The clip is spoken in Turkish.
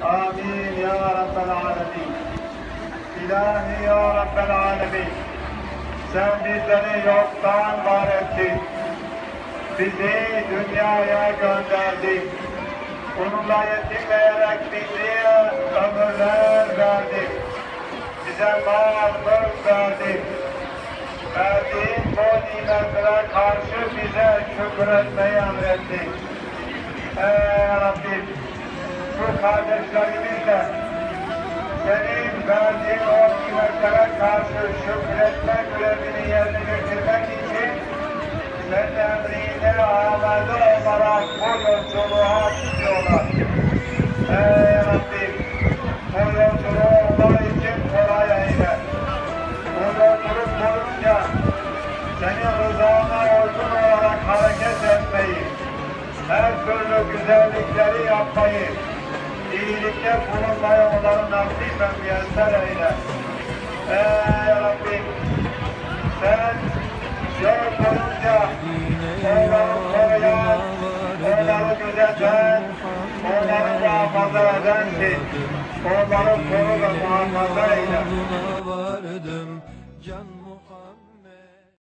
Amin ya Rabbel Alemin. İlahi ya Rabbel Alemin. Sen bizleri yoktan var ettin. Bizi dünyaya gönderdin. Onunla yetinmeyerek bizi ömürler verdin. Bize mal mülk verdin. Verdiğin bu nimetlere karşı bize şükretmeyi emrettin. Ey Rabbim, bu kardeşlerimizle senin verdiğin o nimetlere karşı şükretme görevini yerine getirmek için senin emrine amelde olarak bu yolculuğa gidiyorlar. Ey Rabbim, bu yolculuğu onlar için kolay eyle. Bu yolculuk boyunca senin rızana uygun olarak hareket etmeyi, her türlü güzellikleri yapmayı, iyilikte bulunmayı onların nasip ve müyesser eyle. Ey Rabbim, sen yol boyunca onları koruyan, onları gözeten, onları muhafaza edensin. Onları koru ve muhafaza eyle.